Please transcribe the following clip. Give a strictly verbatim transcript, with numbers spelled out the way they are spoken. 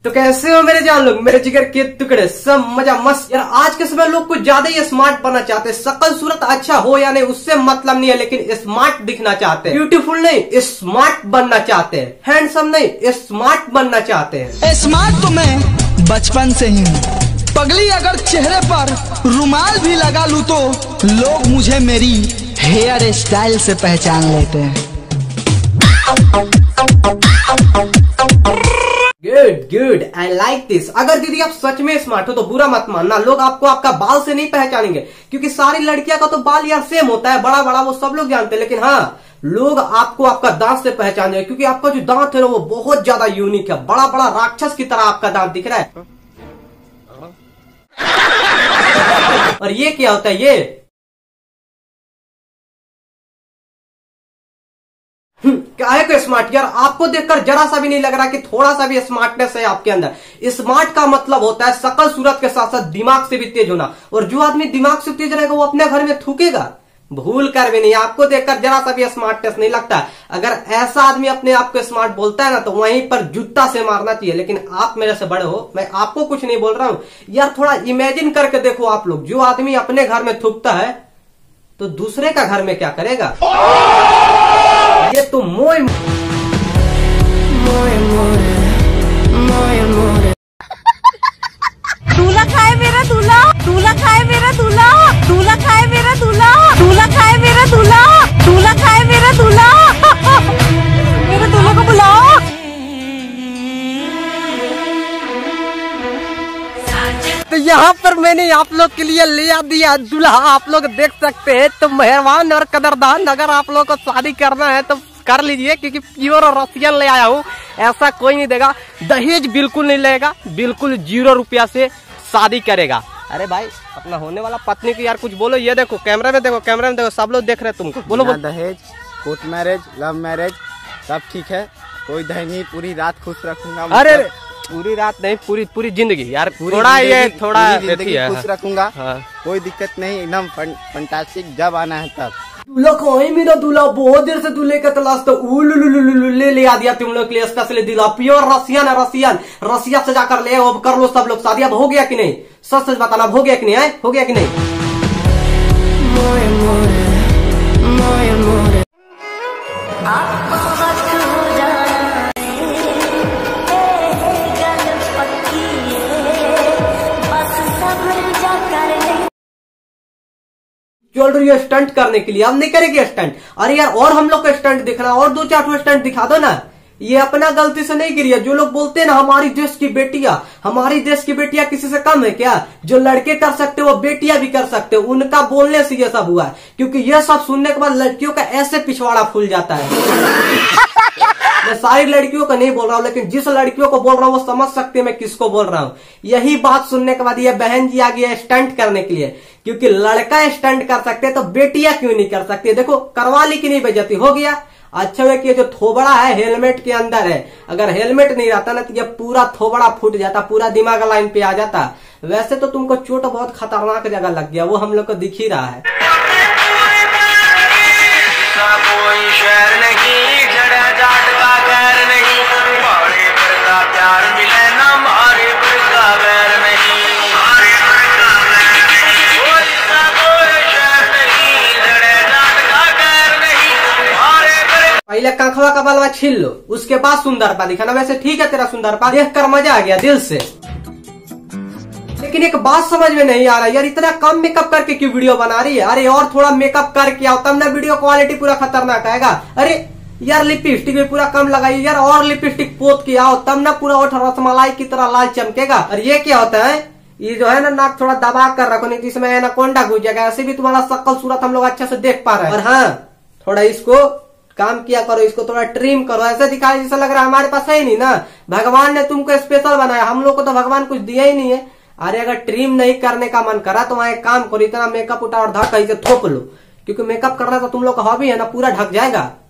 तो कैसे हो मेरे जान लोग, मेरे जिगर के टुकड़े, सब मजा मस्त। यार आज के समय लोग कुछ ज्यादा ही स्मार्ट बनना चाहते हैं। शकल सूरत अच्छा हो या नहीं उससे मतलब नहीं है, लेकिन स्मार्ट दिखना चाहते हैं। ब्यूटीफुल नहीं, स्मार्ट बनना चाहते हैं। हैंडसम नहीं, स्मार्ट बनना चाहते हैं। स्मार्ट तो मैं बचपन से ही हूँ। पगली अगर चेहरे पर रुमाल भी लगा लूं तो लोग मुझे मेरी हेयर स्टाइल से पहचान लेते हैं। Good good, I like this. अगर दीदी आप सच में स्मार्ट हो तो बुरा मत मानना, लोग आपको आपका बाल से नहीं पहचानेंगे, क्योंकि सारी लड़कियां का तो बाल यार सेम होता है, बड़ा बड़ा, वो सब लोग जानते हैं। लेकिन हाँ, लोग आपको आपका दांत से पहचानेंगे, क्योंकि आपका जो दांत है ना वो बहुत ज्यादा यूनिक है। बड़ा बड़ा राक्षस की तरह आपका दांत दिख रहा है। और ये क्या होता है? ये काहे को स्मार्ट? यार आपको देखकर जरा सा भी नहीं लग रहा कि थोड़ा सा भी स्मार्टनेस है आपके अंदर। स्मार्ट का मतलब होता है शकल सूरत के साथ साथ दिमाग से भी तेज होना। और जो आदमी दिमाग से तेज रहेगा वो अपने घर में थूकेगा, भूल कर भी नहीं। आपको देखकर जरा सा भी स्मार्टनेस नहीं लगता। अगर ऐसा आदमी अपने आप को स्मार्ट बोलता है ना तो वहीं पर जूता से मारना चाहिए। लेकिन आप मेरे से बड़े हो, मैं आपको कुछ नहीं बोल रहा हूं। यार थोड़ा इमेजिन करके देखो आप लोग, जो आदमी अपने घर में थूकता है तो दूसरे का घर में क्या करेगा? ये तो मोए मोए मोए मोए दूल्हा खाए मेरा दूल्हा, दूल्हा खाए मेरा दूल्हा, दूल्हा खाए मेरा दूल्हा, दूल्हा खाए मेरा दूल्हा, दूल्हा खाए मेरा दूल्हा। मेरे दूल्हे को बुलाओ। तो यहाँ पर मैंने आप लोग के लिए ले आ दिया दूल्हा। आप लोग देख सकते हैं। तो मेहरबान और कदरदान, अगर आप लोग को शादी करना है तो कर लीजिए, क्योंकि प्योर और रसियन ले आया हूँ। ऐसा कोई नहीं देगा, दहेज बिल्कुल नहीं लेगा, बिल्कुल जीरो रुपया से शादी करेगा। अरे भाई, अपना होने वाला पत्नी की यार कुछ बोलो। ये देखो कैमरे में, देखो कैमरे में, देखो सब लोग देख रहे हैं तुमको। बोलो बोलो। दहेज, कोर्ट मैरिज, लव मैरिज सब ठीक है, कोई दहेज नहीं, पूरी रात खुश रखूंगा। अरे पूरी रात नहीं, पूरी पूरी जिंदगी यार। थोड़ा ये थोड़ा जिंदगी खुश रखूंगा। हाँ। कोई दिक्कत नहीं, एकदम फंटास्टिक। जब आना है तब। दूल्हा को ही मेरा दूल्हा, बहुत देर से दूल्हे का तलाश, तो ले ले आ दिया तुम लोग के लिए स्पेशली दूल्हा। प्योर रसियन है, रसियन रसिया से जाकर ले अब कर लो सब लोग शादी। अब हो गया कि नहीं? सच सच बताना, हो गया कि नहीं? है हो गया कि नहीं? मोए मोरे, मोए मोरे। चल रही है स्टंट करने के लिए, अब नहीं करेगी स्टंट। अरे यार और हम लोग का स्टंट दिखना, और दो चार ठो स्टंट दिखा दो ना। ये अपना गलती से नहीं गिरी है। जो लोग बोलते हैं ना हमारी देश की बेटियां, हमारी देश की बेटियां किसी से कम है क्या? जो लड़के कर सकते वो बेटियां भी कर सकते, उनका बोलने से ये सब हुआ है। क्योंकि ये सब सुनने के बाद लड़कियों का ऐसे पिछवाड़ा फूल जाता है। मैं सारी लड़कियों का नहीं बोल रहा हूँ, लेकिन जिस लड़कियों को बोल रहा हूँ वो समझ सकते हैं मैं किसको बोल रहा हूँ। यही बात सुनने के बाद ये बहन जी आ गई है स्टंट करने के लिए, क्योंकि लड़का स्टंट कर सकते तो बेटियां क्यों नहीं कर सकती? देखो करवा ली कि नहीं बेइज्जती? हो गया। अच्छा है कि जो थोबड़ा है हेलमेट के अंदर है, अगर हेलमेट नहीं रहता ना तो ये पूरा थोबड़ा फूट जाता, पूरा दिमाग लाइन पे आ जाता। वैसे तो तुमको चोट बहुत खतरनाक जगह लग गया, वो हम लोग को दिख ही रहा है। कोई शहर नहीं, जड़ा जाट का घर नहीं, मारे पर का प्यार मिले ना, मारे पर का बैर नहीं, मारे पर का बैर नहीं, कोई सा कोई शहर नहीं, जड़ा जाट का घर नहीं, मारे पर। पहले कंखवा का बालवा छील लो, उसके बाद सुंदरपा दिखाना। वैसे ठीक है तेरा सुंदरपा, देख कर मजा आ गया दिल से। लेकिन एक बात समझ में नहीं आ रहा यार, इतना कम मेकअप करके क्यों वीडियो बना रही है? अरे और थोड़ा मेकअप करके आओ तब ना वीडियो क्वालिटी पूरा खतरनाक आएगा। अरे यार लिपस्टिक भी पूरा कम लगाई यार, और लिपस्टिक पोत के आओ तब ना पूरा ओठ रसमलाई की तरह लाल चमकेगा। और ये क्या होता है? ये जो है ना नाक थोड़ा दबा कर रखो, नहीं तो इसमें एनाकोंडा घुस जाएगा। ऐसे भी तुम्हारा शक्ल सूरत हम लोग अच्छे से देख पा रहे हैं। और हाँ, थोड़ा इसको काम किया करो, इसको थोड़ा ट्रिम करो। ऐसे दिखाई जैसा लग रहा है हमारे पास है ही नहीं ना, भगवान ने तुमको स्पेशल बनाया, हम लोग को तो भगवान कुछ दिया ही नहीं है। अरे अगर ट्रिम नहीं करने का मन करा तो वहां एक काम करो, इतना मेकअप उठा और धक कहीं से थोप लो, क्योंकि मेकअप करना तो तुम लोग का हॉबी है ना, पूरा ढक जाएगा।